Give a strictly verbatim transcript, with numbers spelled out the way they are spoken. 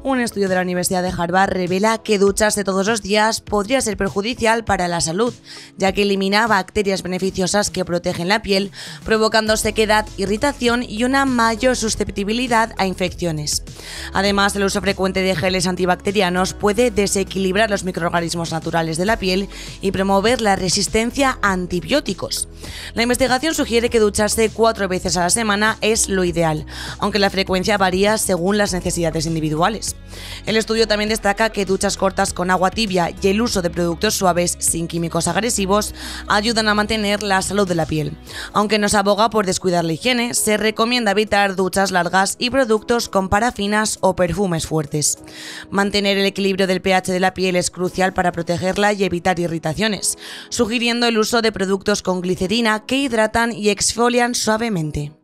Un estudio de la Universidad de Harvard revela que ducharse todos los días podría ser perjudicial para la salud, ya que elimina bacterias beneficiosas que protegen la piel, provocando sequedad, irritación y una mayor susceptibilidad a infecciones. Además, el uso frecuente de geles antibacterianos puede desequilibrar los microorganismos naturales de la piel y promover la resistencia a antibióticos. La investigación sugiere que ducharse cuatro veces a la semana es lo ideal, aunque la frecuencia varía según las necesidades individuales. El estudio también destaca que duchas cortas con agua tibia y el uso de productos suaves sin químicos agresivos ayudan a mantener la salud de la piel. Aunque no se aboga por descuidar la higiene, se recomienda evitar duchas largas y productos con parafinas o perfumes fuertes. Mantener el equilibrio del pH de la piel es crucial para protegerla y evitar irritaciones, sugiriendo el uso de productos con glicerina que hidratan y exfolian suavemente.